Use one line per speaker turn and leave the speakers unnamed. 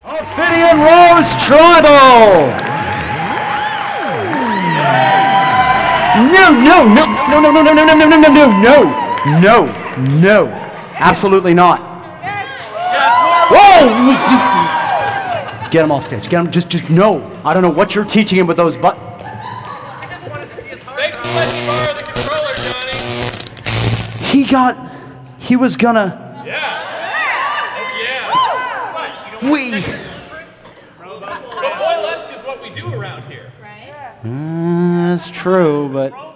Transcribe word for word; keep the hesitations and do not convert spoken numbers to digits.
Ophidian Rose Tribal! No, no, no, no, no, no, no, no, no, no, no, no, no, no, no, absolutely not. Whoa! Get him off stage. Get him. Just, just no. I don't know what you're teaching him with those but.
Thanks for letting me borrow the controller, Johnny.
He got. He was gonna.
Yeah. Oh yeah. What? You don't
We.
But boylesque is what we do around here.
Uh, that's true, but.